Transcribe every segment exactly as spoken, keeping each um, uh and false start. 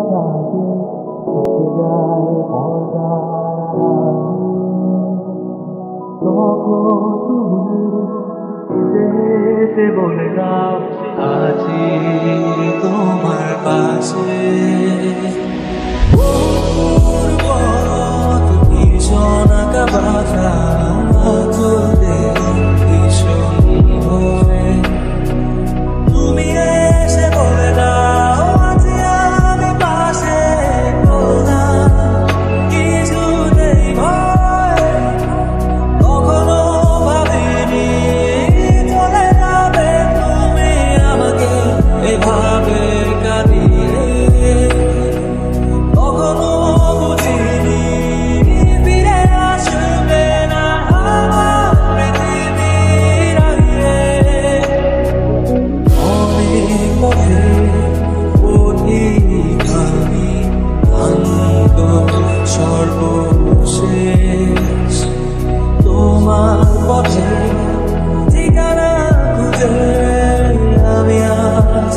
বাতাসে থেকে যায় পর্দার তখন তুমি এসে বলে দাও আছি তোমার পাশে। ভীষণাকা বাধা তোদের ভীষণ ভরে তুমি এসে বলে দাও আছি আমি পাশে। না কিছুতেই ভয় কখনো ভাবিনি চলে যাবে তুমি আমাকে এভাবে কাঁদিয়ে। কখনো বুঝিনি ফিরে আসবে না আমার পৃথিবীর আগে। অনেক পথে পথিক আমি ভাঙব সর্বশেষ তোমার পথে ঠিকানা খুঁজে আমি আজ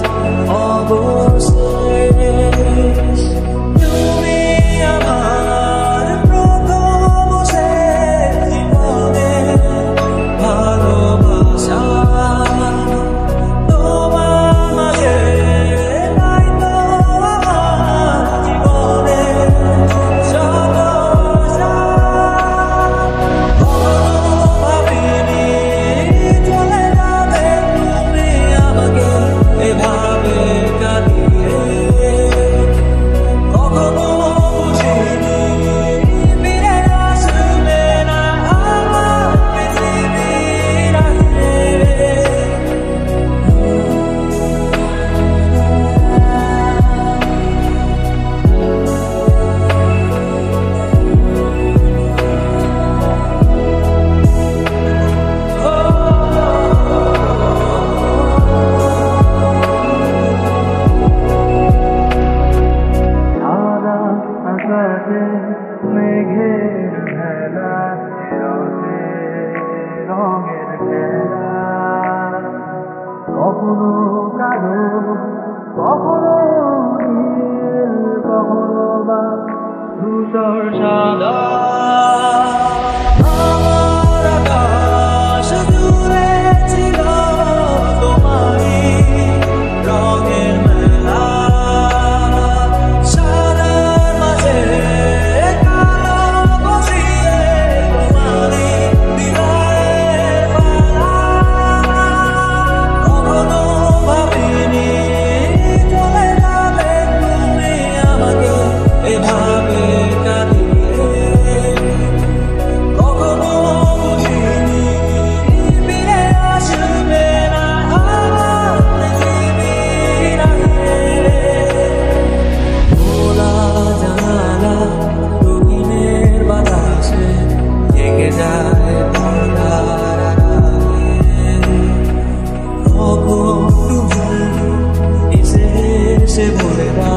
অবশেষ। তুমি আমার প্রথম শেষ জীবনে ভালোবাসা তোমার মাঝে নাই তো আমার জীবনে যত আশা। কখনো ভাবিনি চলে যাবে তুমি আমাকে এভাবে কাঁদিয়ে। কখনো বুঝিনি ফিরে আসবে না আমার পৃথিবীর আগে। সাদা আকাশে মেঘের ভেলা রঙে রঙের খেলা কখনো কালো কখনো নীল কখনো বা ধূসর সাদা। আমার আকাশ জুড়ে ছিল তোমারই রঙের মেলা। সাদার মাঝে কালো বসিয়ে তোমারই বিদায়ের পালা। কখনো ভাবিনি চলে যাবে তুমি আমাকে এভাবে কাঁদিয়ে। কখনো বুঝিনি ফিরে আসবে না আমার পৃথিবীর আগে। খোলা জানালা রঙিনের বাতাসে থেকে যায় পর্দার আড়ালে। কখন তুমি এসে এসে বলে দাও